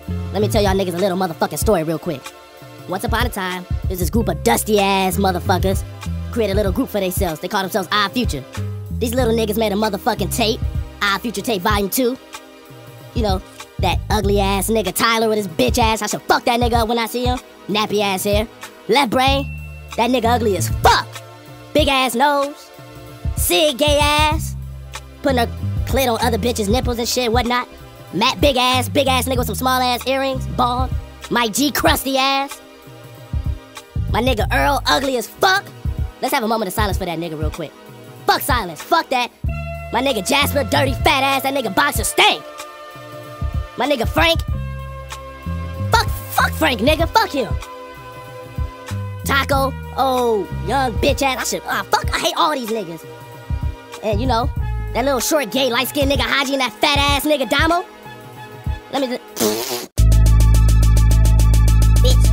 Let me tell y'all niggas a little motherfucking story real quick. Once upon a time, there's this group of dusty ass motherfuckers created a little group for themselves. They call themselves Odd Future. These little niggas made a motherfucking tape, Odd Future Tape Volume 2. You know, that ugly ass nigga Tyler with his bitch ass. I should fuck that nigga up when I see him. Nappy ass hair. Left brain, that nigga ugly as fuck. Big ass nose. Sig gay ass. Putting her clit on other bitches' nipples and shit, whatnot. Matt big ass nigga with some small ass earrings, bald. Mike G crusty ass. My nigga Earl ugly as fuck. Let's have a moment of silence for that nigga real quick. Fuck silence, fuck that. My nigga Jasper, dirty fat ass, that nigga Boxer stank. My nigga Frank. Fuck Frank, nigga, fuck him. Taco, oh, young bitch ass. I hate all these niggas. And you know, that little short gay light skinned nigga Haji and that fat ass nigga Damo. Let me just... Bitch.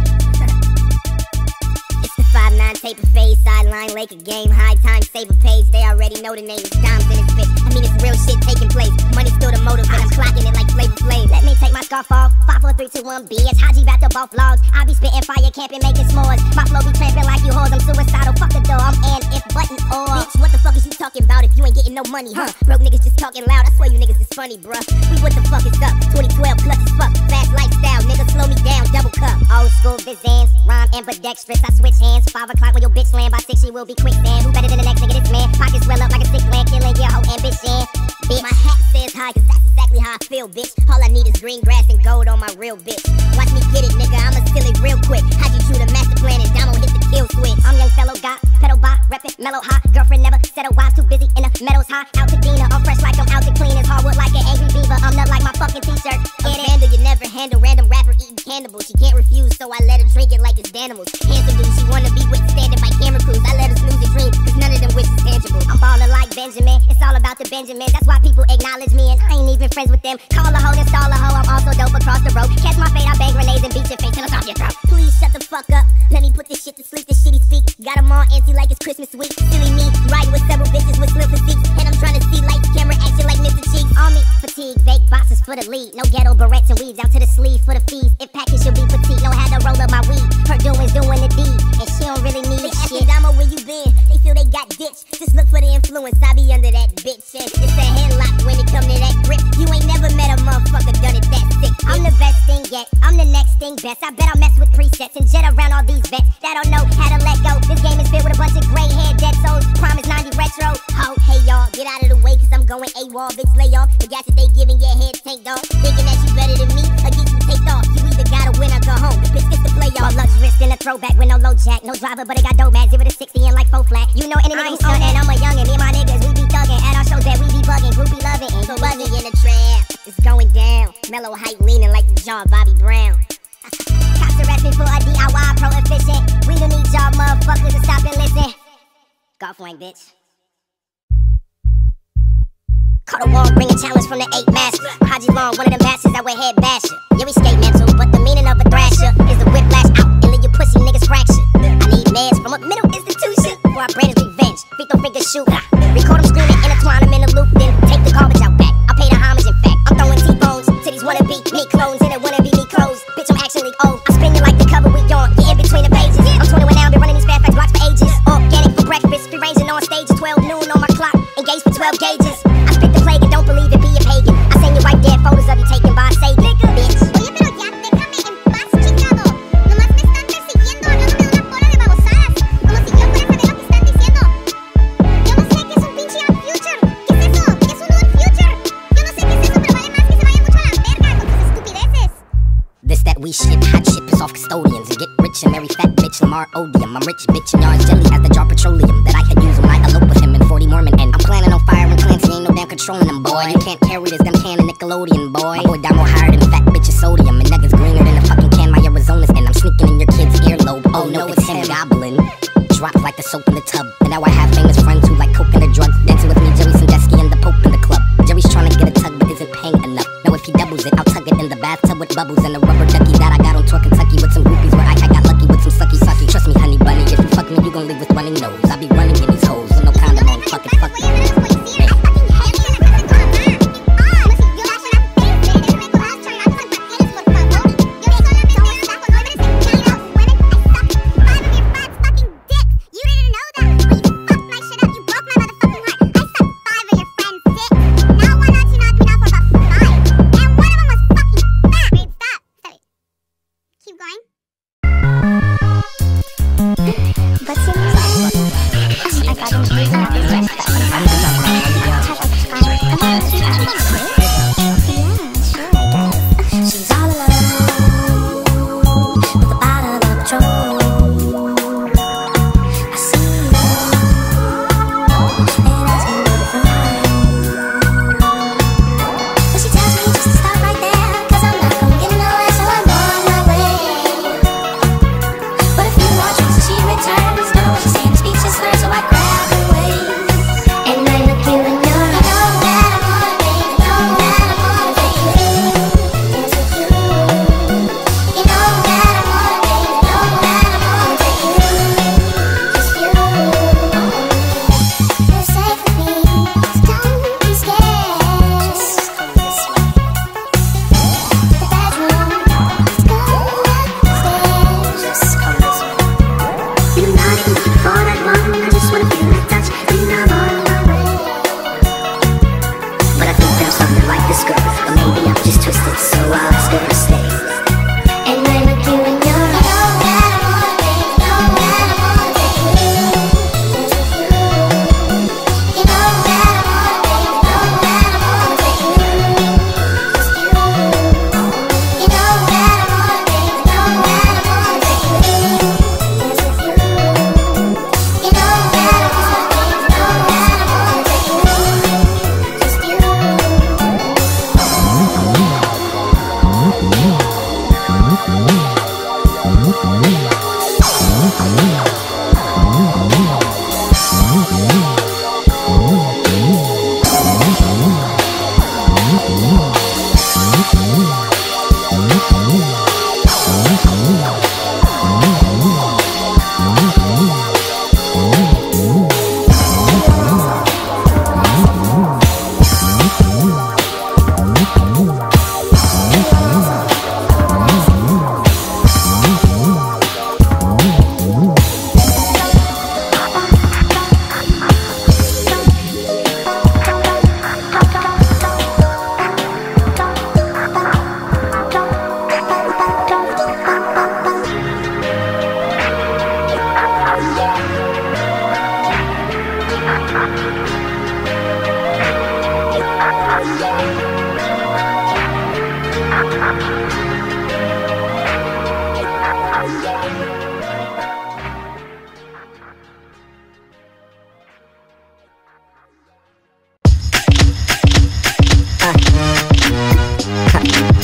It's the 5'9" taper phase, sideline, Laker game, high time, saver page. They already know the name is Dimes in his bitch. I mean, it's real shit taking place. Money's still the motive, and I'm clocking it like Flavor Flav. Let me take my scarf off. 5, 4, 3, 2, 1, bitch. Haji back to both vlogs. I be spitting fire, camping, making s'mores. My flow be tramping like you hoes. I'm suicidal. Fuck the door. I'm an if button or. Bitch, what the fuck is you talking about if you ain't getting no money, huh? Broke niggas just talking loud. I swear you niggas is funny, bruh. We what the fuck is up? 2012 clutch as fuck. Fast lifestyle, nigga, slow me down. Double cup. Old school Vizans, rhyme ambidextrous. I switch hands. 5 o'clock when your bitch land. By 6 she will be quicksand. Who better than the next nigga? This man. Pockets swell up like a sick land, killing your whole ambition. Bitch, my hat says high, cause that's exactly how I feel, bitch. All I need is green grass and gold on my real bitch. Watch me get it, nigga, I'ma steal it real quick. How'd you chew the master plan and Damo hit the kill switch? I'm young fellow, got pedal bot, reppin', mellow hot. Girlfriend never said a wife, too busy in the meadows high. Out to Dina, I'm fresh like I'm out to clean. It's hardwood like an angry beaver. I'm not like my fucking t-shirt. Get it? Vandal, you never handle random rapper eating cannibals. She can't refuse, so I let her drink it like it's Danimals. Handsome dude, she wanna be withstanding by camera crews. I let her snooze a dream, cause none of them wishes tangible. I'm ballin' like Benjamin, it's all about the Benjamins. That's why people acknowledge me and I ain't even friends with them. Call a hoe, install a hoe, I'm also dope across the road. Catch my fate, I bang grenades and beat your face till I'm off your throat. Please shut the fuck up, let me put this shit to sleep. This shitty speak, got them all antsy like it's Christmas week. Silly me, riding with several bitches with slim physiques. And I'm trying to see lights, camera action like Mr. Cheeks. On me, fatigue, fake boxes for the lead. No ghetto barrettes and weaves, out to the sleeve for the fees. If package she'll be petite, know how to roll up my weed. Her doing's doing the deed, and she don't really need they shit. Damo, where you been? They feel they got ditched. Just look for the influence, I be under that bitch. And it's a headlock when it come to that grip. You ain't never met a motherfucker done it that sick. I'm the best thing yet, I'm the next thing best. I bet I'll mess with presets and jet around all these vets that don't know how to let go. This game is filled with a bunch of gray hair dead souls. Promise 90 retro. Ho, hey y'all, get out of the way cause I'm going AWOL. Bitch, lay off the gas that they giving your head tanked off. Thinking that you better than me or get you take off. You either gotta win or go home. Bitch, it's the play off. Luxurious in a throwback with no low jack. No driver, but it got dope mad. 0 to 60 and like 4 flat. You know any nigga who's stunning. I'm a youngin', me and my niggas, we be thuggin'. At our shows that we be buggin', groupie lovin'. And so buzzing in the trap, it's going down. Mellow hype leaning like the John Bobby Brown. Cops arrest me for a DIY prohibition. We don't need y'all motherfuckers to stop and listen. Golf wang, bitch. Caught a wall, bring a challenge from the 8 masters. Haji Long, one of the masters that wear head basher. Yeah, we skate mental, but the meaning of a thrasher is the whiplash out and leave your pussy niggas fractured. I need meds from a middle institution before I brand his revenge. Feet don't figure shoot. Record them screaming, intertwine them in a loop, then take the garbage out back. I pay the homage, in fact. I'm throwing T-bones to these wannabe me clones and a wannabe me clothes. Bitch, I'm actually old. I spin you like the cover we on. Get in between the pages. I'm 21 now, been running these Fairfax blocks for ages. Organic for breakfast, free ranging on stage at 12 noon on my clock. Engaged for 12 gauges. I spit the plague and don't believe it, be a pagan. I send you right there photos of you taken by a Satan. Bitch. Oye, pero ya déjame en paz, chingado. Nomás me están persiguiendo, hablándome una bola de babosadas. Como si yo fuera a saber lo que están diciendo. Yo no sé qué es un pinche Odd Future. ¿Qué es eso? ¿Qué es un Odd Future? Yo no sé qué es eso, pero vale más que se vayan mucho a la verga con tus estupideces. This that we shit, hot shit, piss off custodians and get rich and marry fat bitch Lamar Odium. I'm rich bitch and y'all's jelly as the jar petroleum that I had used when I elope with him in 40 Mormon. And I'm planning on firing Clancy, ain't no damn controlling them, boy. You can't carry this damn can of Nickelodeon, boy. My boy Damo higher than fat bitches sodium and niggas greener than a fucking can my Arizona's and I'm sneaking in your kid's earlobe. Oh no, it's him gobbling. Dropped like the soap in the tub. And now I have famous friends who like coke and the drugs. Dancing with me, Jerry Sandusky and the Pope in the club. Jerry's trying to get a tug but isn't paying enough. Now if he doubles it, I'll tug it in the bathtub with bubbles and a rubber ducky that I got on tour Kentucky with some groupies where I got lucky with some sucky. Trust me, honey bunny, if you fuck me, you gon' leave with running nose. I be running in these hoes with no condom on, fucking fuck Voy a ver a los policías. I fucking hate you en la casa de tu mamá. Ah, como si yo fuera a ver, déjame con los changazos en papeles, por favor.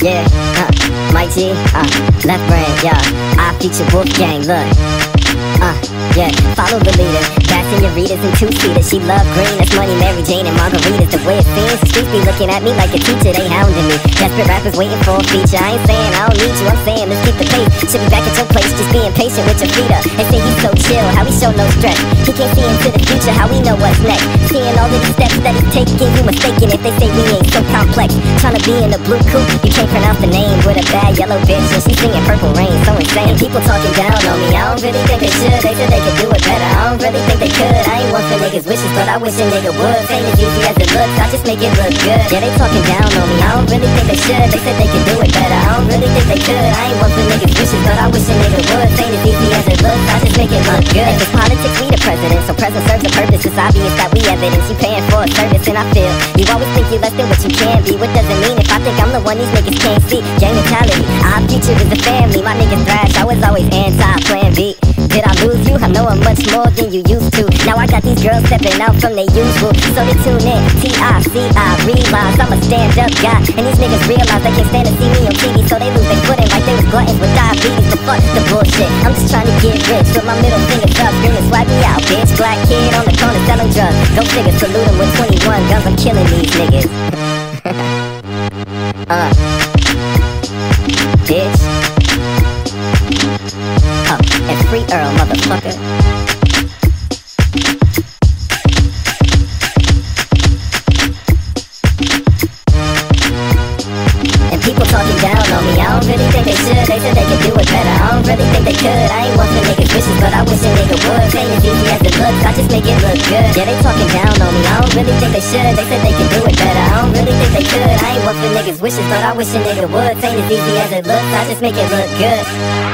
Yeah, Mike G, left brain, yeah. I feature Wolfgang, look. Yeah, follow the leader. Bad senoritas and two-seaters. She love green, that's money, Mary Jane and margaritas. The way it seems, the streets be looking at me like a teacher. They hounding me. Desperate rappers waiting for a feature. I ain't saying I don't need you, I'm saying let's keep the pace. Should be back at your place, just being patient with your feet up. They say he's so chill, how he show no stress. He can't see into the future, how we know what's next. Seeing all of these steps that he's taking, you mistaken if they say we ain't so complex. Trying to be in the blue coupe, you can't pronounce the name with a bad yellow bitch, and she's singing Purple Rain, so insane. People talking down on me, I don't really think they should. They said they could do it better, I don't really think they could. I ain't one for niggas' wishes, but I wish a nigga would. Ain't as easy as it looks, I just make it look good. Yeah, they talking down on me, I don't really think they should. They said they could do it better, I don't really think they could. I ain't one for niggas' wishes, but I wish a nigga would. Ain't as easy as it looks, I just make it look good. If it's politics, we the president, so present serves a purpose. It's obvious that we evidence, you paying for a service, and I feel you always think you less than what you can be. What does it mean if I think I'm the one these niggas can't see? Gang mentality, our future is a family. My niggas thrash, I was always anti-plan B. Did I lose you? I know I'm much more than you used to. Now I got these girls stepping out from their usual, so they tune in. T-I-C-I, realize I'm a stand-up guy, and these niggas realize they can't stand to see me on TV, so they lose their footing like they was gluttons with diabetes. But fuck the bullshit, I'm just trying to get rich with my middle finger up, screaming swag me out, bitch. Black kid on the corner selling drugs. Go figure, salute him with 21 guns. I'm killing these niggas. Bitch. And free Earl, motherfucker. And people talking down on me, I don't really think they should. They said they could do it better, I don't really think they could. I ain't one for niggas' wishes, but I wish a nigga would. Ain't as easy as it looks, I just make it look good. Yeah, they talking down on me, I don't really think they should. They said they could do it better, I don't really think they could. I ain't one for niggas' wishes, but I wish a nigga would. Ain't as easy as it looks, I just make it look good.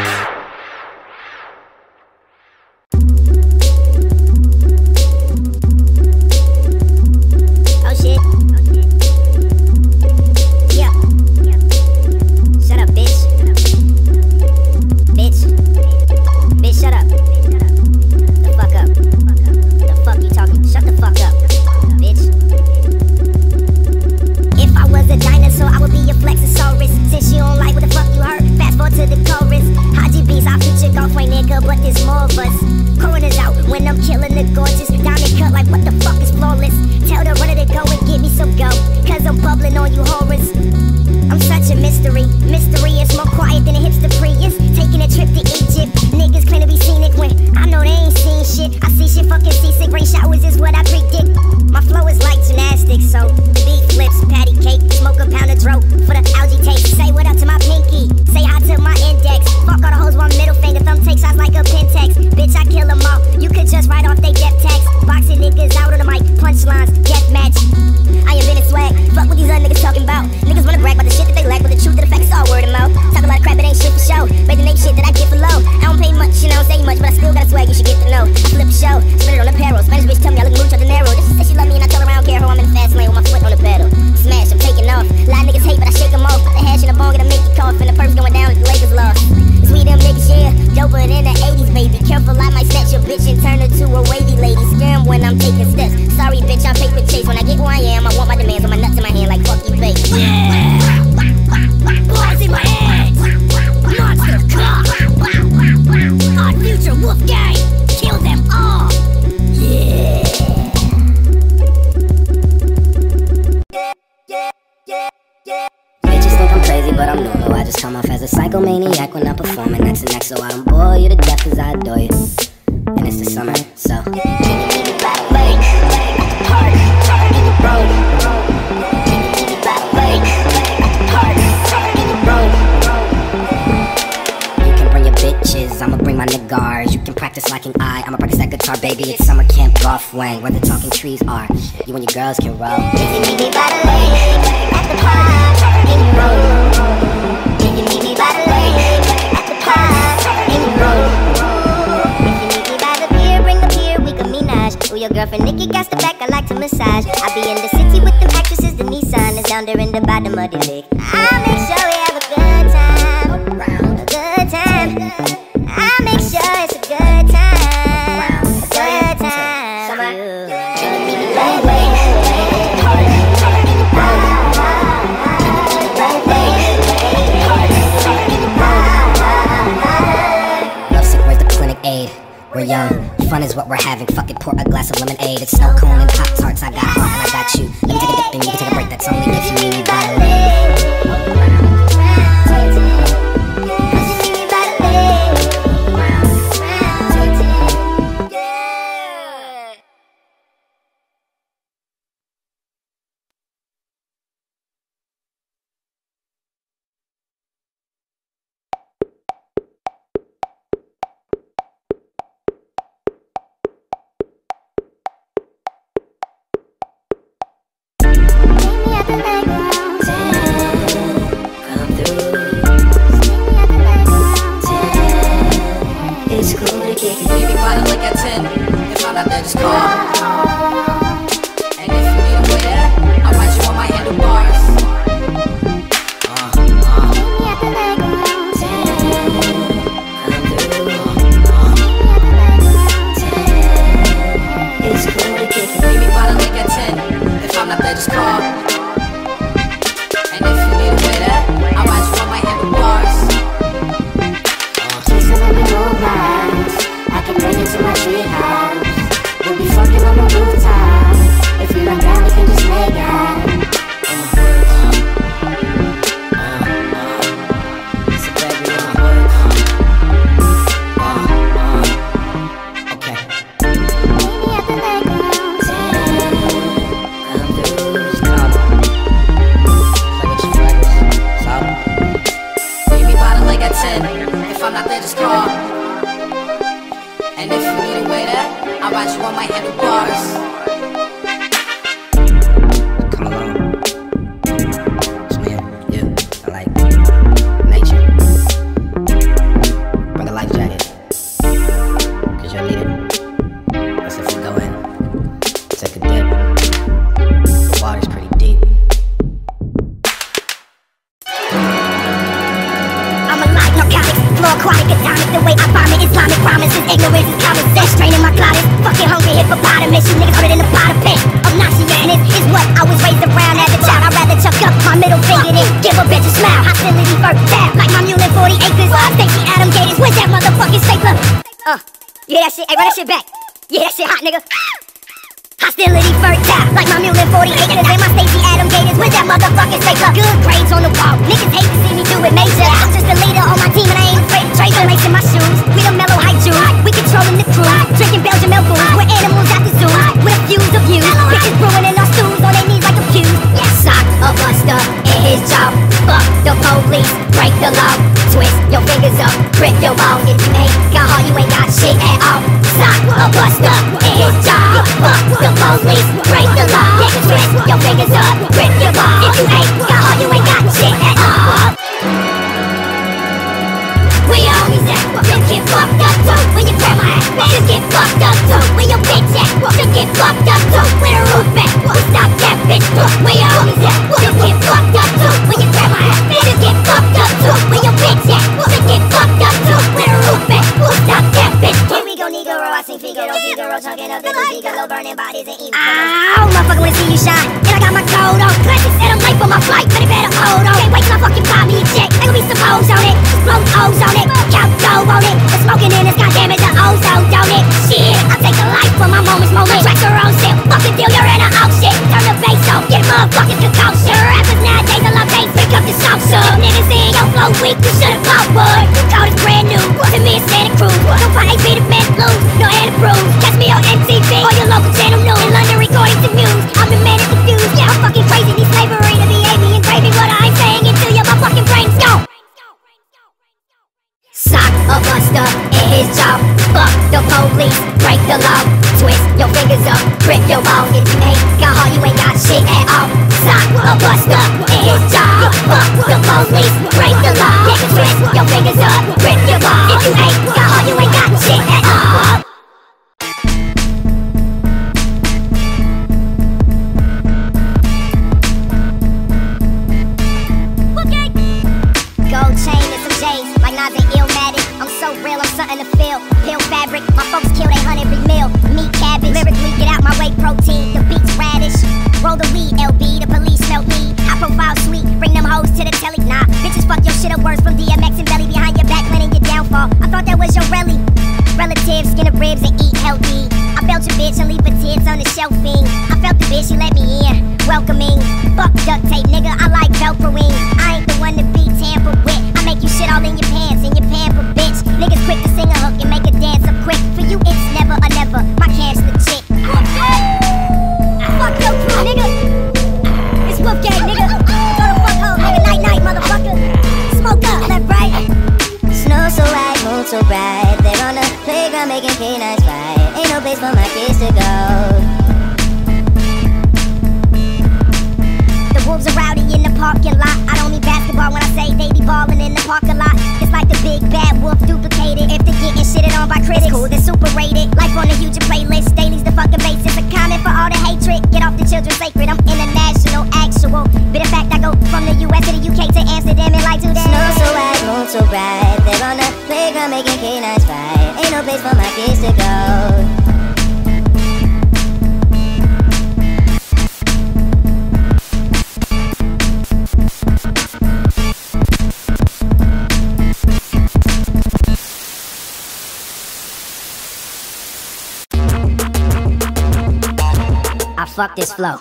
Psychomaniac when I'm performing next to next, so I don't bore you to death cause I adore you. And it's the summer, so can you meet me by the lake? At the park, in the road. Can you meet me by the lake? At the park, in the road. You can bring your bitches, I'ma bring my niggas. You can practice like an eye, I'ma practice that guitar, baby. It's summer camp, golf wang, where the talking trees are. You and your girls can roll. Can you meet me by the lake? At the park, in the road. Can you meet me by the lake, at the park, in the road? If you meet me by the pier, bring the pier, we can menage. Ooh, your girlfriend Nikki got the back, I like to massage. I be in the city with them actresses, the Nissan is down there in the bottom of the lake. I make sure we have a good time, a good time. I make sure it's a good time, a good time. Summer, can you meet me by the lake, at the park, in the road? Can you meet me by the lake? of lemonade. It's snow cone and Pop Tarts. I got heart and I got you. Let me take a dip and you can take a break. That's only if you need me by the leg. Maybe by the lick at 10. If I'm not there, just call. And if you need a way there, I'll write you on my handlebars. Maybe by the lick at 10. If I'm not there, just call. And if you need a way there, I'll write you on my handlebars. I can bring you to my tree house. We'll be fucking on the rooftop. If you run down, we can just make out. It's a baby on the okay. Maybe by the lake at 10. If I'm not there, just call. And if you need a way there, I'll write you on my handlebars. Come along. Swim, yeah, I like nature. Bring a life jacket, cause you'll need it. That's if you go in, take a dip. The water's pretty deep. I'm a light narcotics, floor aquatic, atomic. The way I vomit, Islamic promises, ignorance is common sense. Straining my closet, fucking hungry hippopotamus. You niggas harder than a pot of fish. Obnoxious is what I was raised around as a child. I'd rather chuck up my middle finger than give a bitch a smile. Hostility first tab, like my mule in 40 acres. Stacey Adam Gators, where's that motherfucking stapler? You hear that shit? Hey, run that shit back. Yeah, that shit hot, nigga. Hostility first tab, like my mule in 40 acres. And my Stacey Adam Gators, where's that motherfucking stapler? Good grades on the wall, niggas hate to see me do it major. I'm just a leader on my team and I ain't afraid to trade. Lacing my shoes, we the mellow high Jews. We controlling the crew, drinking Belgian milk booze. We're animals at the zoo, with views of you. Bitches brewing in our stools on their knees like a pew. Sock a buster in his jaw. Fuck the police, break the law. Twist your fingers up, grip your ball. If you ain't got heart, you ain't got shit at all. Sock a buster in his jaw. Fuck the police, break the law. Twist your fingers up, grip your ball. If you ain't got heart, you ain't got shit at all. We always at, you get fucked up too. When your grandma at, you get fucked up too. When your bitch at, you get fucked up too. Where the roof at, we stop that bitch too. We always at, you get fucked up too. When your grandma at, you get fucked up too. When your bitch at, you get fucked up too. Where the roof at, we stop that bitch too. Here we go, Negro, I sing Figaro, Figaro, talking up the Figaro, burning bodies and eating. Ow, motherfucker, wanna see you shine. And I got my coat on. Classic said I'm late for my flight, but it better hold on. Can't wait till I fucking buy me a jet. There gon' be some O's on it, some O's on it. Count dough on it, the smoking in this goddamn is an ozone, don't it? Shit, I take the life for my moments, moment. Track her own shit, fucking deal, you're in a oh shit. Turn the bass on, get motherfucking concussion. Rappers nowadays, I love bass, pick up the sauce up. Niggas in your flow weak, you should've bought wood. You call this brand new, to me it's Santa Cruz. Don't fight AP the men lose, no Anna Bruce. Catch me on MTV, or your local channel news. In London recording to Muse, I'm the man at the fuse. Yeah, I'm fucking crazy, need slavery to be alien gravy. What I ain't saying until your fucking brain's gone. Sock a buster in his jaw. Fuck the police, break the law. Twist your fingers up, grip your ball. If you ain't got heart, you ain't got shit at all. Sock a buster in his jaw. Fuck the police, break the law. Twist your fingers up, grip your ball. If you ain't got heart, you ain't got shit at all. Gold chain and some J's, like Nas and Illmatic. I'm so real, I'm something to feel. Pill fabric, my folks kill they hunt every meal. Meat cabbage, lyrically get out my way protein. The beats radish, roll the weed LB, the police smelt me. High profile sweet, bring them hoes to the telly. Nah, bitches fuck your shit up worse from DMX and Belly behind your back, planning your downfall. I thought that was your relatives, skin of ribs and eat healthy. I belt your bitch and leave a tear making canines fight. Ain't no place for my kids to go. The wolves are rowdy in the parking lot. I don't need basketball when I say they be ballin' in the parking lot. It's like the big bad wolf duplicated. If they're getting shitted on by critics, cool, they're super rated. Life on a huge playlist, daily's the fucking basis. A comment for all the hatred. Get off the children sacred. I'm international, actual. Bit of fact, I go from the US to the UK to Amsterdam in like 2 days. Snow so wide, moon so bright. They're on the playground making canines fight. Ain't no place for my kids to go. I fuck this flow.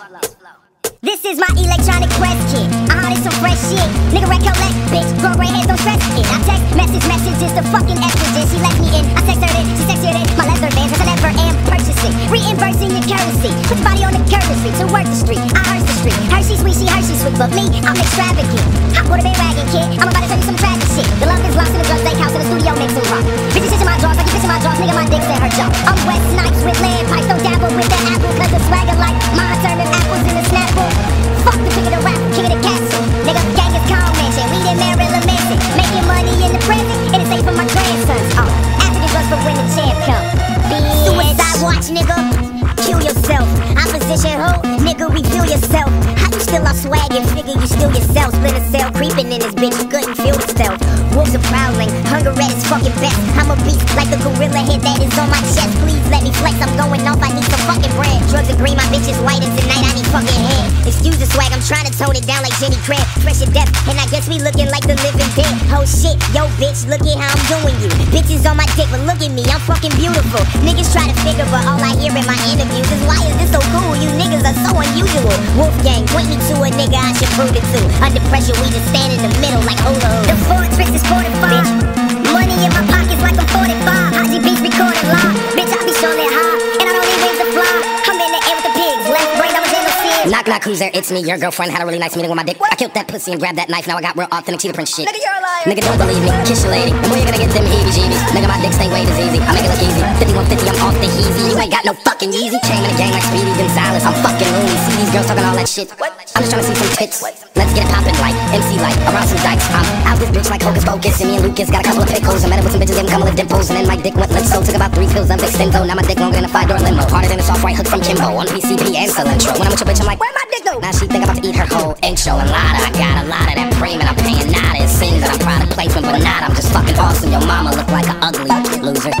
This is my electronic press kit. It's some fresh shit. Nigga recollect, bitch. Grow gray hairs, don't stress it. I text messages, the fucking estrogen. She let me in, I text her in, she sexier than my leather bands. I never am purchasing, reimbursing your currency. Put your body on the currency to work the street. I hearse the street. Hershey sweet, she Hershey sweet, but me, I'm extravagant. Hot water bandwagon kid. I'm about to tell you some tragic shit. The love is lost in the drug steakhouse in the studio makes them rock. Bitches shit in my drawers, like you fish in my drawers. Nigga, my dick's in her jaw. I'm West Snipes with lead pipes, don't dabble with the apple, cause the swagger like my turning apples in the snapple. Fuck the king of the rap, king of the castle. Nigga, gang is calm mansion. We did Maryland Mansion. Making money in the present, and it's safe for my grandsons. African drugs for when the champ come. Suicide watch, nigga. Kill yourself. Opposition hoe, nigga, reveal yourself. How you still off swag and figure you still yourself? Splinter cell creeping in this bitch, you couldn't feel the stealth. Wolves are prowling, hunger at its fucking best. I'm a beast like the gorilla head that is on my chest. Please let me flex, I'm going off, I need some fucking bread. Drugs are green, my bitch is white, and tonight I need fucking head. Excuse the swag, I'm trying to tone it down like Jenny Craig. Fresh to death, and I guess we looking like the living dead. Oh shit, yo bitch, look at how I'm doing you. Bitches on my dick, but look at me, I'm fucking beautiful. Niggas try to figure, but all I hear in my interviews is why is this so cool? You niggas are so unusual. Wolfgang, point me to a nigga I should prove it to. Under pressure, we just stand in the middle like hula. The fortress is fortified. Bitch. Money in my pockets like I'm 45. Haji Beach recording live. Bitch, I be showing it high, and I don't need wings to fly. I'm in the air with the pigs. Left brain, I was in the field. Knock knock, who's there? It's me, your girlfriend. Had a really nice meeting with my dick. What? I killed that pussy and grabbed that knife. Now I got real authentic cheetah print shit. Nigga, you're a liar. Nigga, don't believe me. Kiss your lady. And where you gonna get them heebie-jeebies? Nigga, my dick stay weight is easy. I make it look easy. 5150, I'm off the heezy. You ain't got no fucking Yeezy. Chain in the gang like Speedy Gonzalez. I'm fucking loony. See these girls talking all that shit. What? I'm just trying to see some tits. Let's get it poppin' like MC like around some dykes. I'm out this bitch like Hocus Pocus. And me and Lucas got a couple of pickles. I met up with some bitches, gave them a couple of dimples. And then my dick went so took about 3 pills of Extendo. Now my dick longer than a 5-door limo. Harder than a soft right hook from Kimbo. On PCP and Cilantro. When I'm with your bitch, I'm like, where my dick go? Now she think I'm about to eat her whole intro. And Lotta, I got a lot of that premium. I'm paying nada. It seems that I'm product placement, but not. I'm just fucking awesome. Your mama look like an ugly loser.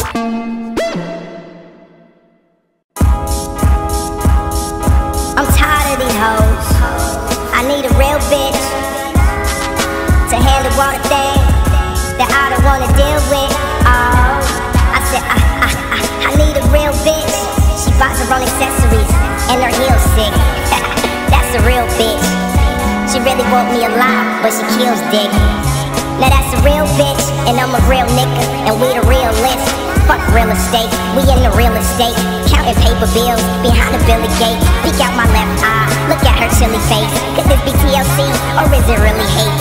I'm tired of these hoes. I need a real bitch to handle all the things that I don't wanna deal with. Oh, I said I need a real bitch. She buys her own accessories and her heels sick. That's a real bitch. She really want me alive, but she kills dick. Now that's a real bitch, and I'm a real nigga, and we the realest. Fuck real estate, we in the real estate. Counting paper bills behind the Billy Gates. Peek out my left eye, look at her chilly face. Could this be TLC, or is it really hate?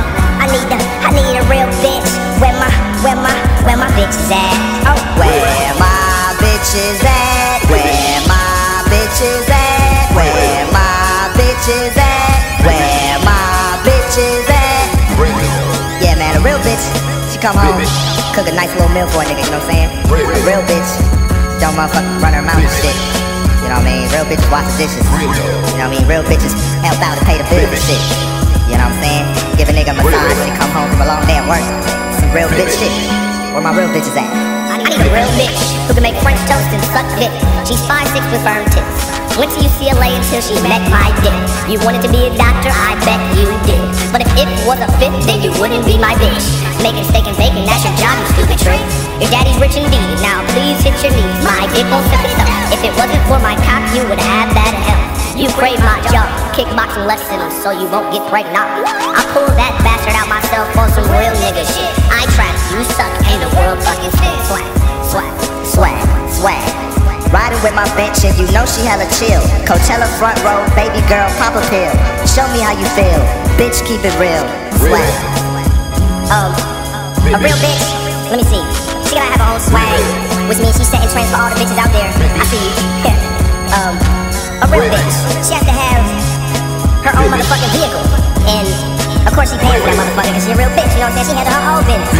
I need a real bitch. Where my bitch is at? Oh, where my bitch is at? Where my bitch is at? Where my bitch is at? Where my bitch is at? Yeah, man, a real bitch, she come home, cook a nice little meal for a nigga, you know what I'm saying? A real bitch don't motherfucking run her mouth and shit. You know what I mean? Real bitches wash the dishes. You know what I mean? Real bitches help out and pay the bills and shit. You know what I'm saying? Give a nigga a massage and come home from a long day at work. Some real bitch shit. Where my real bitches at? I need a real bitch who can make French toast and suck dick. She's 5'6" with firm tits. Went to UCLA until she met my dick. You wanted to be a doctor, I bet you did. But if it was a fit, then you wouldn't be my bitch. Making steak and bacon, that's your job, you stupid trick. Your daddy's rich indeed, now please hit your knees. My dick won't suck itself. If it wasn't for my cock, you would have bad health. You crave my junk, kickboxing lessons so you won't get pregnant. I pull that bastard out myself on some real nigga shit. I trap, you suck, and the world fucking spins. Swag, swag, swag, swag. Riding with my bitch and you know she hella chill. Coachella front row, baby girl, pop a pill. Show me how you feel, bitch, keep it real. Swag. A real bitch, let me see. She gotta have her own swag. which means she's setting trends for all the bitches out there. I see you. A real bitch, she has to have her own motherfucking vehicle. And of course she paying for that motherfucker because she a real bitch, you know what I'm saying? She handle her whole business.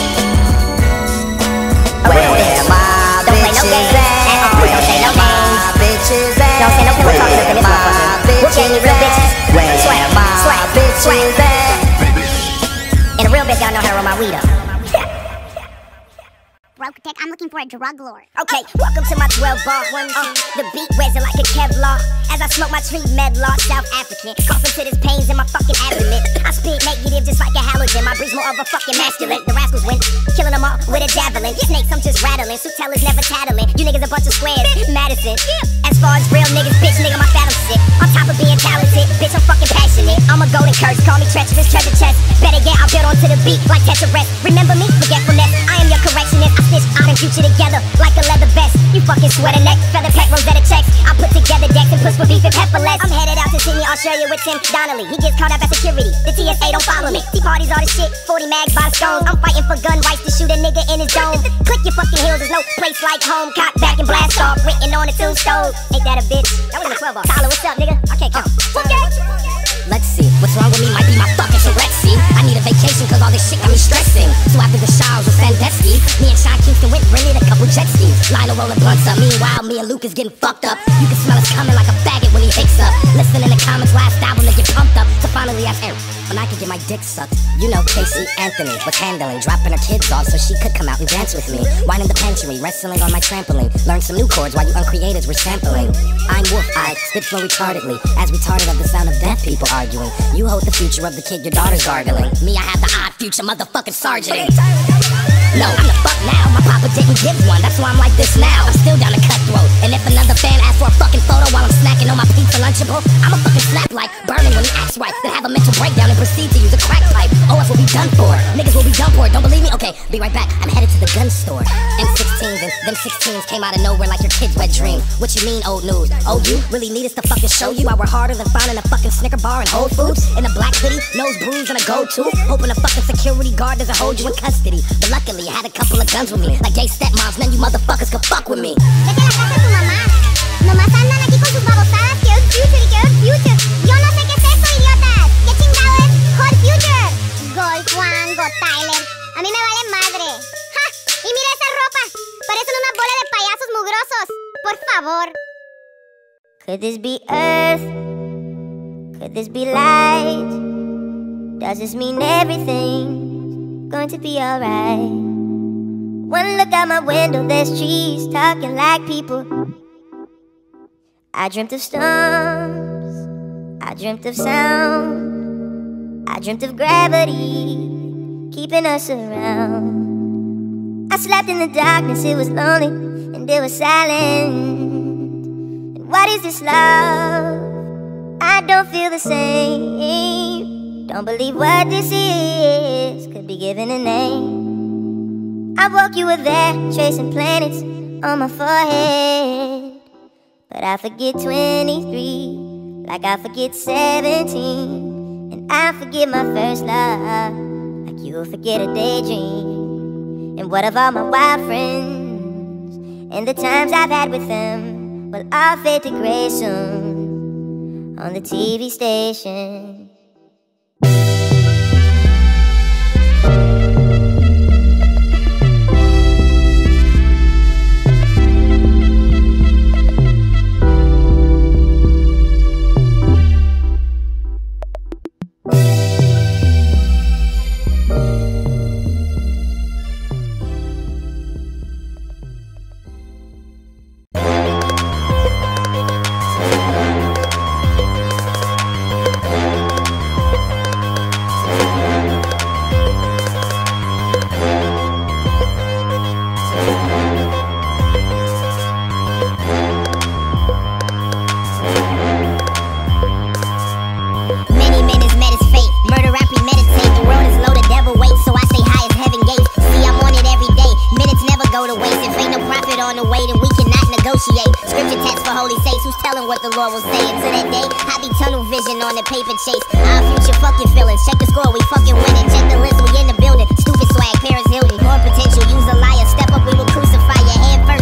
A real bitch. Don't play no games at all. Don't say no names. Don't say no pillow talking up in this motherfucker. We'll get you real bitches. Swag, swag, swag. And a real bitch gotta know how to roll my weed up. Broke tech, I'm looking for a drug lord. Okay, welcome to my 12-bar 1, 2. The beat resin like a Kevlar. As I smoke my tree medlar, South African. Coughing to this pains in my fucking abdomen. I spit negative just like a halogen. My breath's more of a fucking masculine. The rascals win, killing them all with a javelin. Snakes, I'm just rattling. Suit tellers never tattling. You niggas a bunch of squares. Madison. As far as real niggas, bitch, nigga, my fathom shit. On top of being talented, bitch, I'm fucking passionate. I'm a golden curse, call me treacherous, treasure chest. Better yet, I'll build onto the beat like Tetris. Remember me, forgetfulness. I am your correctionist. I stitch out and future together like a leather vest. You fucking sweater neck, feather pack, Rosetta checks. I put together decks and push for beef and pepperless. I'm headed out to Sydney, Australia with Tim Donnelly. He gets caught up at security. The TSA don't follow me. Tea parties, all the shit. 40 mags by the stones. I'm fighting for gun rights to shoot a nigga in his dome. Click your fucking heels, there's no place like home. Cock back and blast off, written on a tombstone. Ain't that a bitch? That was a 12 bar. Tyler, what's up, nigga? I can't count. Let's see, what's wrong with me might be my fucking Tourette's. I need a vacation cause all this shit got me stressing. So after the showers with Sandusky, me and Sean Kingston went rented a couple jet skis. Lionel rolling blunts up, meanwhile me and Luke is getting fucked up. You can smell us coming like a faggot when he hicks up. Listen in the comments, last album to get pumped up. So finally asked Eric when I could get my dick sucked. You know Casey Anthony was handling, dropping her kids off so she could come out and dance with me. Wine in the pantry, wrestling on my trampoline. Learn some new chords while you uncreators were sampling. I'm Wolf, I spit flow retardedly, as retarded of the sound of deaf people arguing. You hold the future of the kid your daughter's gargling. Me, I have the odd future motherfucking sergeant. No, I'm the fuck now, my papa didn't give one, that's why I'm like this now. I'm still down to cutthroat, and if another fan asks for a fucking photo while I'm snacking on my pizza Lunchable, I'ma fucking slap like Burning when he acts right, then have a mental breakdown and proceed to use a crack pipe. OF will be done for, niggas will be done for, don't believe me? Okay, be right back, I'm headed to the gun store. M16s and them 16s came out of nowhere like your kid's wet dream. What you mean old news? Oh, you really need us to fucking show you I work harder than finding a fucking Snicker bar in Whole Foods? In a black hoodie, nose bruised and a gold tooth, hoping a fucking security guard doesn't hold you in custody. But luckily I had a couple of guns with me, like gay stepmoms, none you motherfuckers could fuck with me. Vete a la casa de tu mamá. Nomás andan aquí con sus babosadas. Que Hot Future y que Hot Future. Yo no sé qué es eso, idiotas. ¿Qué chingado es Hot Future? Gold Juan, Got Tyler. A mí me vale madre. ¡Ja! Y mira esa ropa. Parecen una bola de payasos mugrosos. Por favor. Could this be Earth? Could this be light? Does this mean everything's going to be alright? One look out my window, there's trees talking like people. I dreamt of storms, I dreamt of sound, I dreamt of gravity keeping us around. I slept in the darkness, it was lonely and it was silent. And what is this love? I don't feel the same. Don't believe what this is could be given a name. I woke you were there, tracing planets on my forehead. But I forget 23, like I forget 17. And I forget my first love, like you'll forget a daydream. And what of all my wild friends, and the times I've had with them, will all fade to gray soon on the TV station. What the Lord will say until that day, I be tunnel vision on the paper chase. Our future fucking feelings, check the score, we fucking winning. Check the list, we in the building. Stupid swag, Paris Hilton, more potential, use a liar. Step up, we will crucify your head first.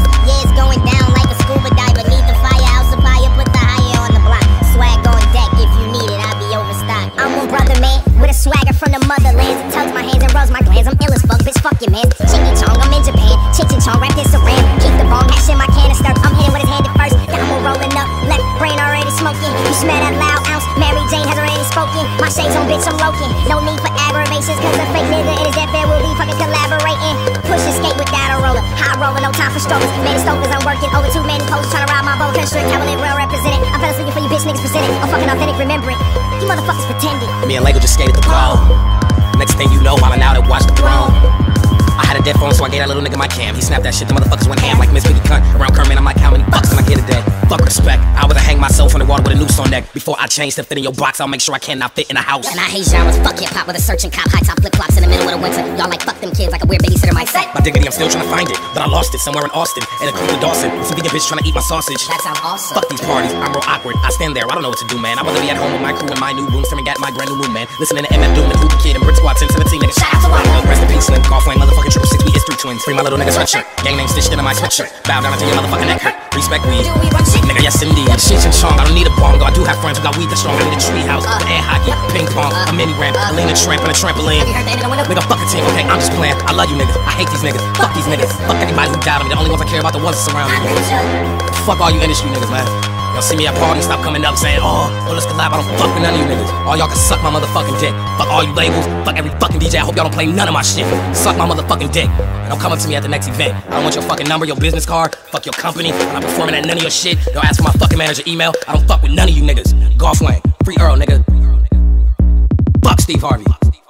roller, no time for strollers. Many stokers, I'm working over too many poses, trying to ride my boat, constrict, how I live well represented. I'm fell asleep for you bitch niggas presented. I'm fucking authentic, remembering. You motherfuckers pretending. Me and Lego just skated the ball. Next thing you know, wildin' out and watch the throne. I had a dead phone, so I gave that little nigga my cam. He snapped that shit, the motherfuckers went ham like Miss Biggie cunt. Around Kermit, I'm like, how many bucks can I get a day? Fuck respect, I would hang myself on the water with a noose on neck. Before I change to fit in your box, I'll make sure I cannot fit in a house. And I hate genres, fuck hip-hop with a searching cop. High top flip-flops in the middle of the winter. Y'all like fuck them kids like a weird babysitter might say. My dignity, I'm still trying to find it, but I lost it somewhere in Austin. In a creek with Dawson, with some vegan bitch trying to eat my sausage. That sounds awesome. Fuck these parties, I'm real awkward. I stand there, I don't know what to do, man. I'd rather be at home with my crew in my new room, staring at my brand new moon, man. Listening to MF Doom and Hooper Kid and Brit Squad 1017, nigga. Shout out to Wild. Rest in peace, Slim, Golf Flame, motherfucking Triple 6, we is 3 twins. Free my little nigga sweatshirt. Gang name stitched into my sweatshirt. Bow down until your motherfucking neck hurt. Respect weed. Nigga, yes indeed. Cheech and Chong, I don't need a bongo. I do have friends who got weed that's strong. I need a tree house, air hockey, ping pong, a mini ramp, a lean and tramp, and a trampoline. Have you heard the end of the window? Nigga, fuck a team, okay? I'm just playing. I love you niggas. I hate these niggas. Fuck these niggas. Fuck anybody who doubted me. The only ones I care about the ones that surround me. Fuck all you industry niggas, man. Y'all see me at parties, stop coming up saying, oh, let's collab. I don't fuck with none of you niggas. All y'all can suck my motherfucking dick. Fuck all you labels. Fuck every fucking DJ. I hope y'all don't play none of my shit. Suck my motherfucking dick. And don't come up to me at the next event. I don't want your fucking number, your business card. Fuck your company. I'm not performing at none of your shit. Don't ask for my fucking manager email. I don't fuck with none of you niggas. Golf Wang. Free Earl, nigga. Fuck Steve Harvey.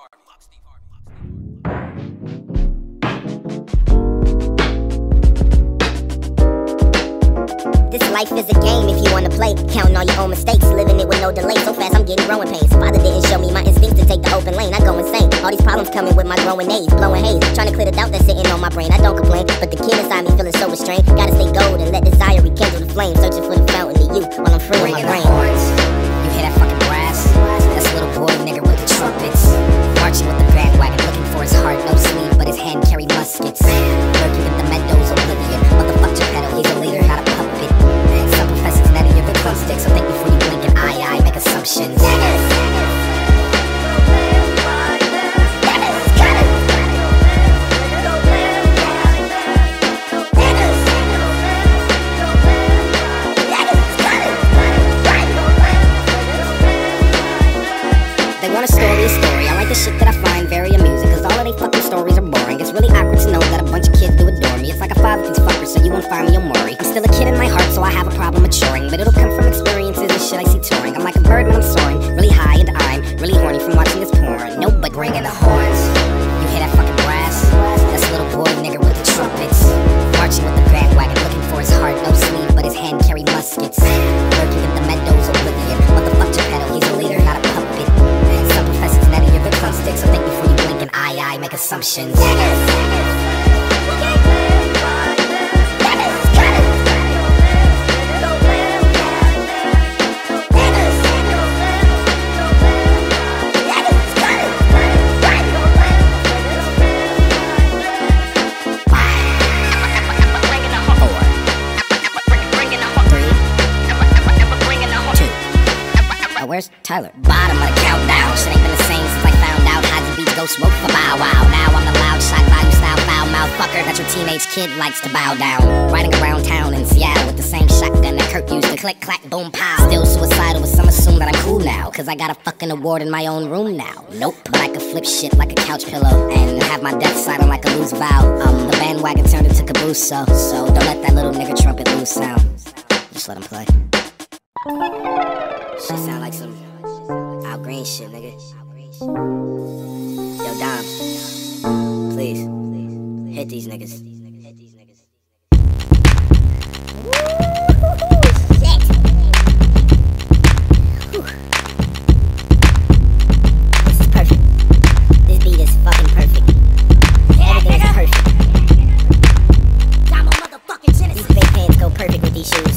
This life is a game if you wanna play. Counting all your own mistakes, living it with no delay. So fast I'm getting growing pains. Father didn't show me my instincts to take the open lane. I go insane. All these problems coming with my growing age, blowing haze. Trying to clear the doubt that's sitting on my brain. I don't complain, but the kid inside me feeling so restrained. Gotta stay gold and let desire rekindle the flame. Searching for the fountain of youth while I'm freeing my brain. You hear that fucking brass? That's a little boy nigga with the trumpets. Marching with the bandwagon, looking for his heart, no sleeve, but his hand carry muskets. Working with the meadows oblivion. Motherfuck Geppetto, he's a leader, not a puppet. And some professors net of your Bitcoin sticks, so think before you blink an eye, make assumptions. They want a story. I like the shit that I find very amusing, cause all of they fucking stories are boring. It's really awkward to know that a bunch of kids do adore me. It's like a father these fuckers, so you won't find me on Maury. I'm still a kid in my heart, so I have a problem maturing, but it'll come from experiences and shit I see touring. I'm like a bird when I'm soaring, really high, and I'm really horny from watching this porn. Nope, but ringing the horns. You hear that fucking brass? That's a little boy nigga with the trumpets. Marching with the bandwagon, looking for his heart, no sleeve, but his hand carry muskets. Lurking in the meadows oblivion. Motherfuck Geppetto, he's a leader, not a puppet. And some professors net of your Bitcoin sticks, so think before you blink an eye, make assumptions. Where's Tyler? Bottom of the countdown. Shit ain't been the same since I found out how the beats go smoke for Bow Wow. Now I'm the loud shot value style foul mouth fucker that your teenage kid likes to bow down. Riding around town in Seattle with the same shotgun that Kirk used to click clack boom pow. Still suicidal, but some assume that I'm cool now, cause I got a fucking award in my own room now. Nope, but I can flip shit like a couch pillow and have my death sight on like a loose valve. The bandwagon turned into caboose, so don't let that little nigga trumpet lose sound. Just let him play. Shit sound like some Al Green shit, nigga. Yo, Dom, please, hit these niggas. This is perfect. This beat is fucking perfect. Everything is perfect. These big pants go perfect with these shoes.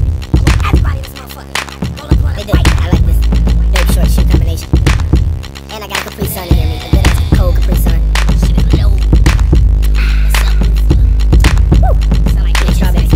They do. I like this dirt short shoe combination. And I got a Capri Sun near me. A good cold Capri Sun. Sound like big strawberry.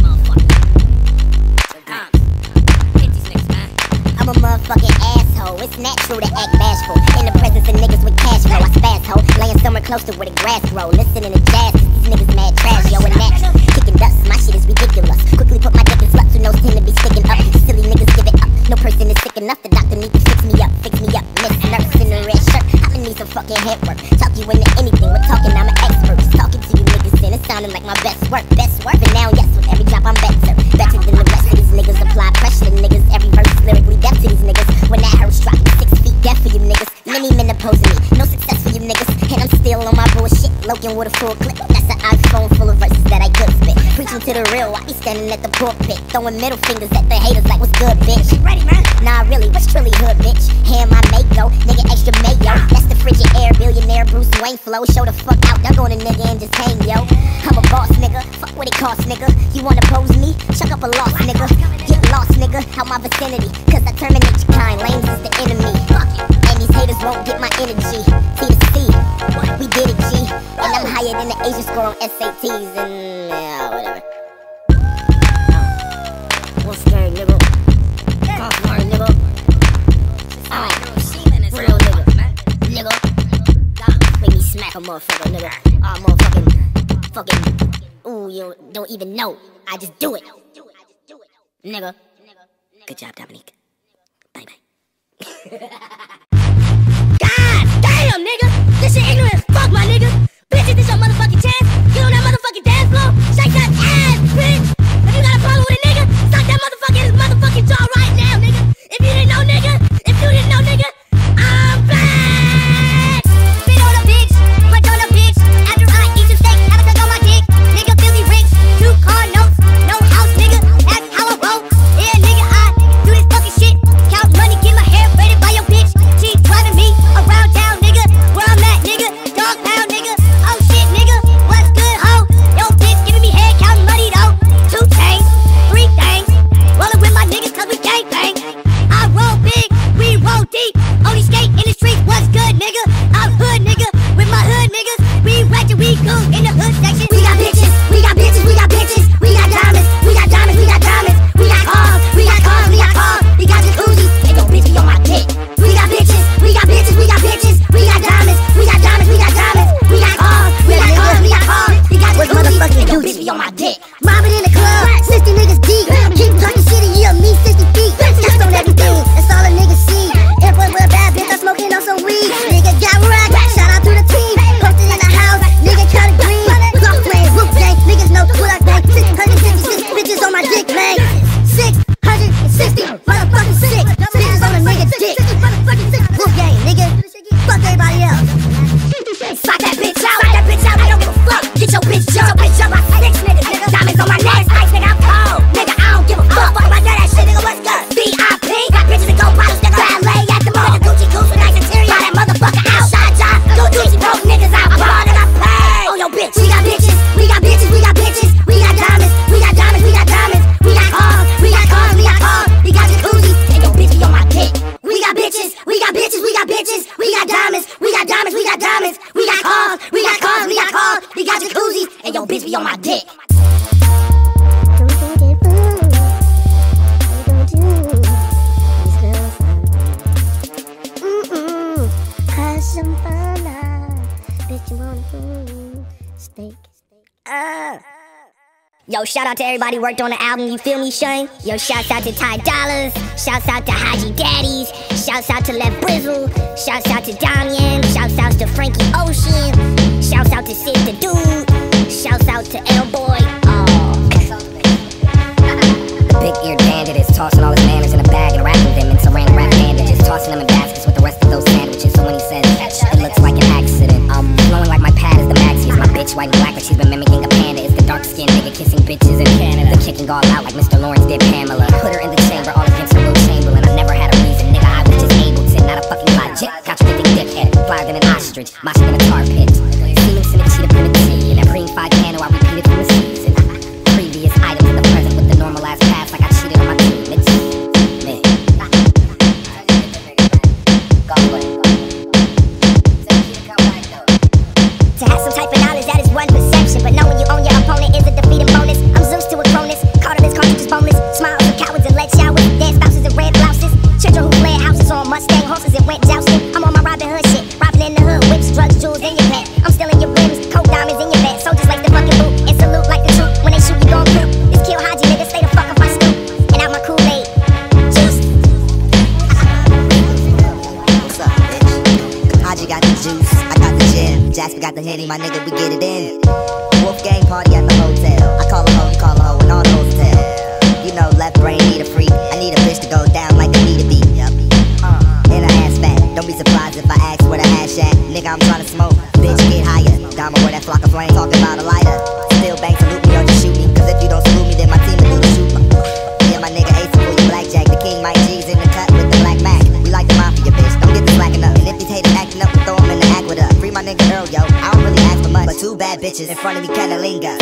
I'm a motherfucking asshole. It's natural to act bashful in the presence of niggas with cash flow. I spaz ho, laying somewhere close to where the grass grow. Listening to jazz, cause these niggas mad trash. Yo, and natural. Kicking dust, my shit is ridiculous. Quickly put my dick in sluts who knows tend to be sticking up. Silly niggas give it up. No person is sick enough. The doctor need to fix me up. Miss Nurse in the red shirt. I'ma need some fucking head work. Talk you into anything. We're talking, I'm an expert. Just talking to you niggas in and it sounded like my best work. But now, yes, with every drop I'm better. Better than the rest of these niggas. Apply pressure to niggas. Every verse is lyrically deaf to these niggas. When that hearse dropped 6 feet deaf for you niggas. Many men opposing me, no success for you niggas. And I'm still on my bullshit. Logan with a full clip. That's an iPhone full of verses that I could spit. Preaching to the real, I be standing at the pulpit. Throwing middle fingers at the haters like what's good, bitch. Ready, man? Nah, really, what's truly hood, bitch? Ham I make go, nigga extra mayo. That's the frigid air, billionaire Bruce Wayne flow. Show the fuck out, they're going to nigga and just hang, yo. I'm a boss, nigga. Fuck what it costs, nigga. You wanna pose me? Chuck up a loss, nigga. Get lost, nigga, out my vicinity. Cause I terminate your kind, lames is the enemy. And these haters won't get my energy. T to C, we did it, G. And I'm higher than the Asian score on SATs and whatever. What's good, nigga? Come on, nigga. Real nigga. Make me smack a motherfucker, nigga. Fucking. Ooh, you don't even know. I just do it. Nigga. Good job, Dominique. Bye bye. God damn, nigga! This shit ignorant as fuck, my nigga! Bitches, this your motherfucking chance! Get on that motherfucking dance floor! Shake that ass, bitch! If you got a problem with a nigga, suck that motherfucking jaw right now, nigga! If you didn't know, nigga, I'm back! Spit on a bitch, punch on a bitch. After I eat some steak, have a suck on my dick. Nigga, filthy rich, 2 car notes, no house, nigga. That's how I roll. Yeah, nigga, I do this fucking shit. Count money, get my hair braided by your bitch. She driving me around town, nigga. Where I'm at, nigga. Dog pound, nigga. Oh shit, nigga. What's good, ho? Yo, bitch, giving me head, counting money, though. 2 chains, 3 things. Rolling with my niggas, cause we gang bang. I roll big, we roll deep. Only skate in the streets, what's good, nigga? I'm hood, nigga. With my hood niggas, we ratchet, we cool in the hood section. We got bitches, we got bitches, we got bitches. We got diamonds, we got diamonds, we got diamonds. We got cars, we got cars, we got cars. We got jacuzzis, and your bitch be on my dick. We got bitches, we got bitches, we got bitches. We got diamonds, we got diamonds, we got diamonds. We got cars, we got cars, we got cars. We got jacuzzis, and your bitch be on my dick. Mobbing in the club, 60 niggas deep. Keep talking shit and yeah, me 60 feet. Just on everything, that's all a nigga see. Airport with a bad bitch, I'm smoking on some weed. Nigga got racked, shout out to the team. Posted in the house, nigga cut a green. Clock twin, roof gang, niggas know what I think. 666 bitches on my dick, man. 660, motherfucking 6 bitches on a nigga's dick. Roof gang, nigga. Fuck everybody else. Sock that bitch out, I don't give a fuck. Get your bitch up, I 6 niggas. Diamonds on my neck, ice nigga, I'm cold. Nigga, I don't give a fuck. Fuck about that shit, nigga, what's good? VIP, got bitches and gold bottles, nigga. Ballet at the mall. Gucci goose with nice interior. Buy that motherfucker out. Shot job, Gucci broke niggas out. Ball and I pay. Oh, yo, bitch. We got bitches, we got bitches, we got bitches. We got diamonds, we got diamonds, we got diamonds. We got cars, we got cars, we got cars. We got jacuzzis, and your bitch be on my dick. We got bitches, we got bitches, we got bitches. We got diamonds, we got diamonds, we got diamonds. We got cars, we got cars, we got cars. We got jacuzzis, and your bitch be on my dick. Some fun, bitch, you want steak. Yo, shout out to everybody who worked on the album, you feel me, Shane? Yo, shouts out to Ty Dollars, shouts out to Haji Daddies, shouts out to Left Brizzle, shouts out to Damian, shouts out to Frankie Ocean, shouts out to Sid the Dude, shouts out to L-Boy. Big eared bandit is tossing all his manners in a bag and wrapping them in saran wrap bandages, tossing them in baskets with the rest of those sandwiches. So when he says it looks like an accident, flowing like my pad is the maxi. Is my bitch white and black, but she's been mimicking a panda. Is the dark skinned nigga kissing bitches in Canada, the kicking all out like Mr. Lawrence did Pamela. Put her in the chamber, all against her Will Chamberlain. I never had a reason, nigga, I was just able to, not a fucking logic. Contradicting dickhead, flyer than an ostrich, moshing in a tar pit. Seeming in a cheetah primitive, and that green 5 candle I repeated from the season. Previous items in the present with the normal ass past, like I cheated on my team. It's me. To have some type of knowledge, that is one perception. But knowing you own your opponent is a defeating bonus. I'm Zeus to a Cronus, Carter's cartridges boneless. Smiles of cowards and lead showers, dead spouses and red blouses. Children who fled houses on Mustang horses and went jousting. I'm on my Robin Hood shit, robbing in the hood, whips, drugs, jewels in your pet. I'm stealing your rims, coke diamonds in your bed. Soldiers like the fucking boot and salute like the troop. When they shoot, you gon' group. This kill Haji, nigga, stay the fuck off my stoop. And out my Kool-Aid, juice. What's up, bitch? Haji got the juice, I got the gin. Jasper got the Henny, my nigga, we get it in. Wolfgang party at the hotel. I call a hoe, you call a hoe, and all the hoes tell. You know, left brain need a freak. I need a bitch to go down like a need a beat. And her ass fat. Don't be surprised if I ask where the hash at. Nigga, I'm tryna smoke. Bitch, get higher. Diamond with that flock of flame. Talking about a lighter. Still bang, salute me or just shoot me. Cause if you don't salute me, then my team will do the shoot. Yeah, my nigga Ace will pull you blackjack. The king Mike G's in the cut with the black Mac. We like the mafia, bitch. Don't get the slacking up. And if these haters acting up, throw them in the aqueduct. Free my nigga Earl, yo. I don't really ask for much, but two bad bitches in front of me, Catalinga.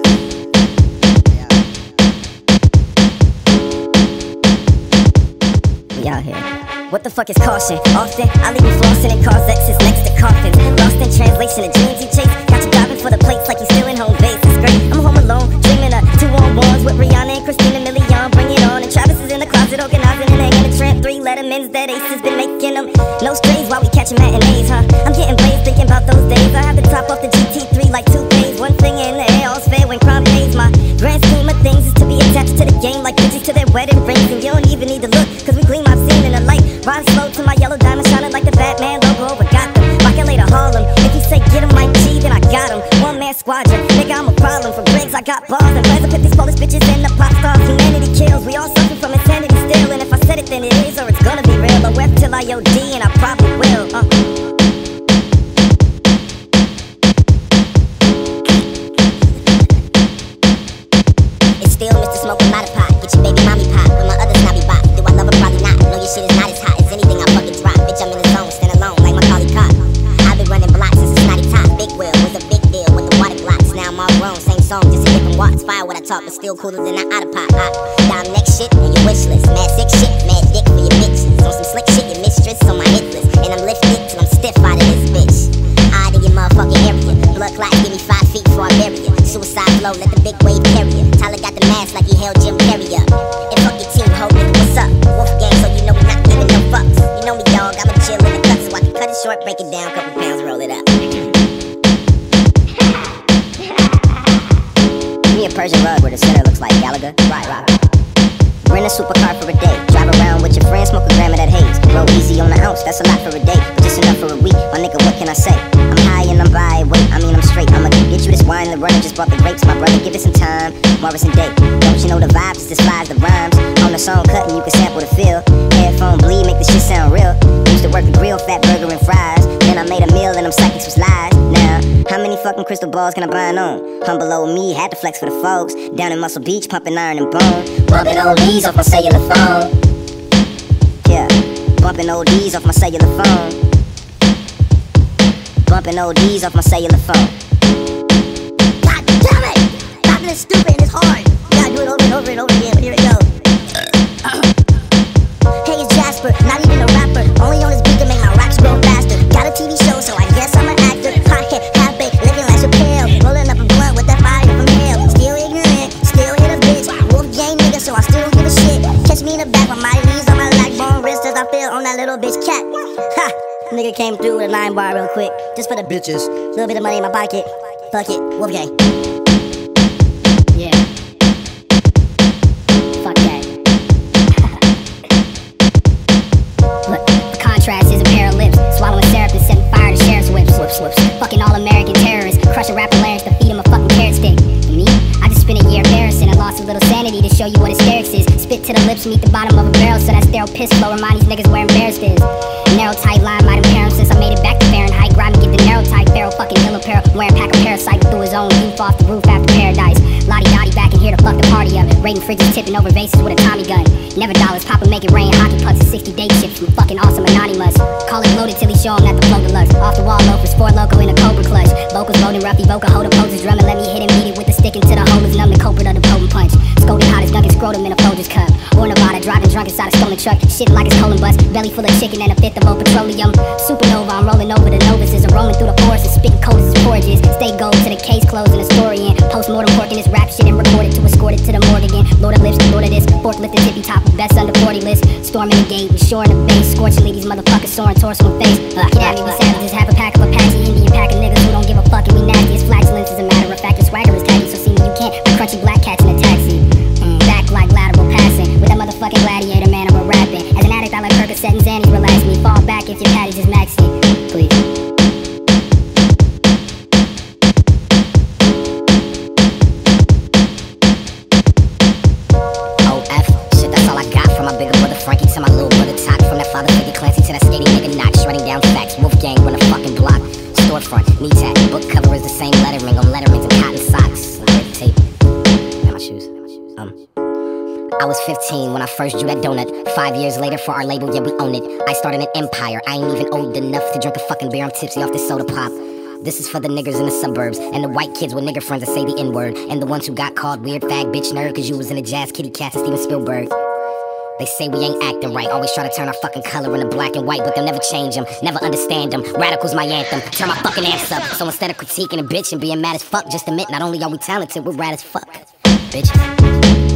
We out here. What the fuck is caution? Often, I leave you flossing and cause X's next to coffins. Lost in translation of dreams you chase. Got you diving for the plates like you still in home base. It's great, I'm home alone, dreaming of 2-on-1s with Rihanna and Christina Milian. Bring it on, and Travis is in the closet organizing and hanging a tramp. 3 lettermans that Ace has been making them. No strays while we catching matinees, huh? I'm getting blazed thinking about those days. I have the top off the GT3 like 2 days. One thing in the air, all's fair when crime pays. My grand scheme of things is to be attached to the game like bitches to their wedding rings. And you don't even need to look, cause we gleam I've seen in the light. Ride slow to my yellow diamond shining like the Batman logo over Gotham. Rocket Harlem. If you say get him Mike G, then I got him. One man squadron, nigga I'm a problem. For Griggs I got balls and plans to put these Polish bitches in the pop stars. Humanity kills, we all suffer from insanity still. And if I said it then it is or it's gonna be real. I wept till I OD and I probably will. It's still Mr. Smoke a lot of pot. Get your baby mommy pop with my other snobby bot. Do I love her? Probably not. Know your shit is not as hot as anything I fucking drop. Bitch, I'm in the zone, stand alone like my collie cop. I've been running blocks since a snotty top. Big Will was a big deal with the water glocks. Now I'm all grown, same song, just a different watts. Fire what I talk, but still cooler than that out of pot. Down next shit and your wish list. Mad sick shit, mad dick for your bitches. On some slick shit, your mistress on my hit list. And I'm lifted till I'm stiff out of this bitch. Odd in your motherfucking area. Blood clots, give me 5 feet before I bury ya. Suicide flow, let the big wave carry ya. Tyler got the mask like he held Jim Carrey up. And fuck your team, ho nigga, what's up? Wolfgang, so you know we not giving no fucks. You know me, dog, I'ma chill in the cut, so I can cut it short, break it down, couple pounds, roll it up. Give me a Persian rug where the center looks like Gallagher. Right. Rent a supercar for a day. Drive around with your friends, smoke a gram of that haze. Roll easy on the ounce, that's a lot for a day. But just enough for a week, my nigga, what can I say? I'm high and I'm by, wait, I mean I'm straight. I'ma get you this wine, the runner just bought the grapes. My brother, give it some time, Morrison Day. Don't you know the vibes, this flies the rhymes. On the song cutting, you can sample the feel. Headphone bleed, make the shit sound real. Used to work the grill, fat burger and fries. Then I made a meal and them psychics was lies. Now, how many fucking crystal balls can I bind on? Humble old me, had to flex for the folks. Down in Muscle Beach, pumping iron and bone. Bumping ODs off my cellular phone. Yeah, bumping ODs off my cellular phone. Bumping ODs off my cellular phone. God damn it! Rapping is stupid and it's hard. You gotta do it over and over and over again, but here it goes. Hey, it's Jasper, not even a rapper. Only on this beat to make my raps grow faster. Got a TV show, so I guess I'm an actor. Pothead, half-baked, living like Chappelle. Rolling up a blunt with that fire from hell. Still ignorant, still hit a bitch. Wolfgang nigga, so I still don't give a shit. Catch me in the back with my knees on my leg bone wrist as I feel on that little bitch cat. Ha! Nigga came through with a 9-bar real quick. Just for the bitches. Little bit of money in my pocket. Fuck it, Wolfgang. Yeah. Fuck that. Look, the contrast is a pair of lips. Swallowing syrup and setting fire to sheriff's whips. Whoops. Fucking all-American terrorists. Crush a rapper larynx to feed him a fucking carrot stick. And me? I just spent a year embarrassing and lost a little sanity to show you what hysterics is. Spit to the lips, meet the bottom of a barrel, so that sterile piss flow remind these niggas where embarrassed is. Narrow tight line might impair him since I made it back to Fahrenheit. Grimy get the narrow tight, feral fucking ill apparel. Wearing pack of parasite through his own youth off the roof after paradise. Lottie Dottie back in here to fuck the party up. Raiding fridges, tipping over vases with a Tommy gun. Never dollars, pop and make it rain. Hockey pucks and 60 day chips from fucking awesome anonymous. Call it loaded till he show him that the flow deluxe. Off the wall loafers, 4 loco in a Cobra clutch. Vocals loading roughy, vocal hold poses drumming. Let me hit and beat it with the stick into the hole is numb and culprit of the potent punch. Scolding hot as Duncan scrotum in a Folgers cup. Or Nevada driving drunk inside a stolen truck. Shit like it's colon bust. Belly full of chicken and a fifth of old petroleum. Supernova, I'm rolling over the novices. I'm rolling through the forest and spitting cold as porridges. Stay gold to the case closed and the story in. Post-mortem porking this rap shit and record it to escort it to the morgue again. Lord of lips, Lord of this. Forklift the tippy top, best under 40 list. Storming the gate, restoring the base. Scorching these motherfuckers soaring torso and face. Get at me, we savages. Have a pack of Apache Indian pack of niggas who don't give a fuck and we nasty as flatulence. As a matter of fact, the swagger is tacky, so see me you can't. My crunchy black cats in a taxi. Back like lateral passing. With that motherfucking gladiator, man, I'm a rapping. As an addict, I like Percocet and Xannies, relax me. Fall back if your patty just maxed it. Please. book cover is the same lettering on Letterman's and cotton socks. Red tape. Got my shoes. I was 15 when I first drew that donut. 5 years later for our label, yeah, we own it. I started an empire, I ain't even old enough to drink a fucking beer, I'm tipsy off this soda pop. This is for the niggers in the suburbs, and the white kids with nigger friends that say the N-word, and the ones who got called weird fag bitch nerd cause you was in the Jazz Kitty Cats and Steven Spielberg. They say we ain't acting right, always try to turn our fucking color into black and white, but they'll never change them, never understand them. Radical's my anthem, turn my fucking ass up. So instead of critiquing a bitch and being mad as fuck, just admit not only are we talented, we're rad as fuck, bitch.